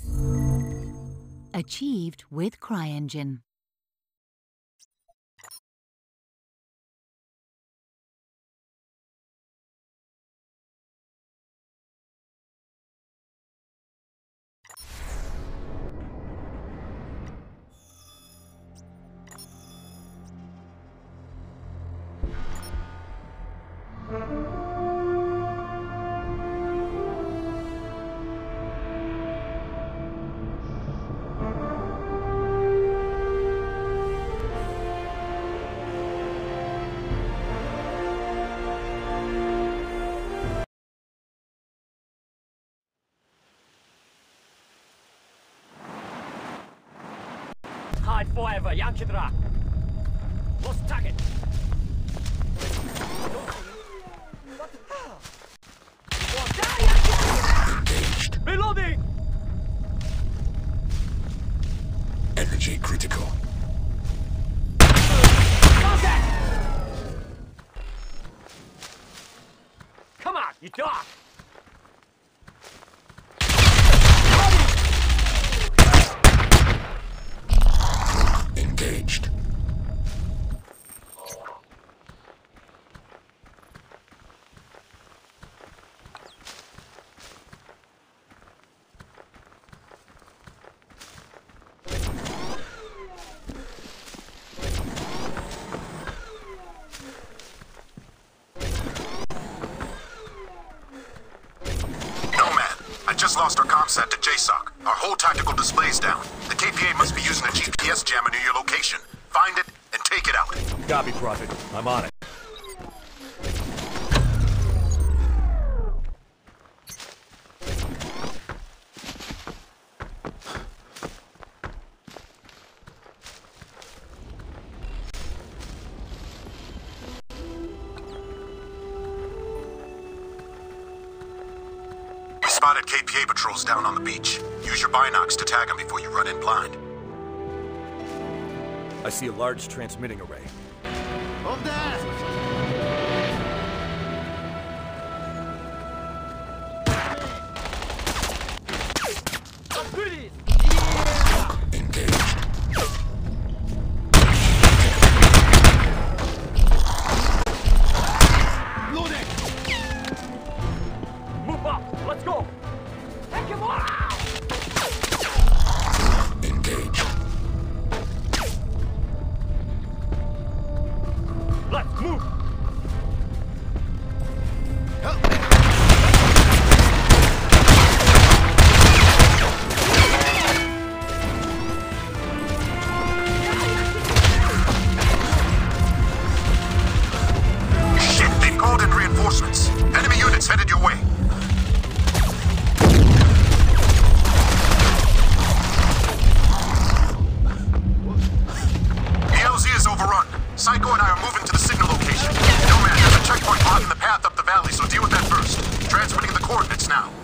Achieved with CryEngine. Hide forever, Yankidra! Lost target! What the hell? Engaged. Reloading! Energy critical. Contact! Come on, you dog! Engaged. I just lost our comsat to JSOC. Our whole tactical display's down. The KPA must be using a GPS jammer near your location. Find it and take it out. Copy, Prophet. I'm on it. Spotted KPA patrols down on the beach. Use your binocs to tag them before you run in blind. I see a large transmitting array. Of that! Engaged. Loading! Move up! Let's go! Take him out! Engaged. Let's move! Shit, they've called in reinforcements. Enemy units headed your way. ELZ is overrun. Psycho and I are moving to the signal location. Nomad, there's a checkpoint blocking the path up the valley, so deal with that first. Transmitting the coordinates now.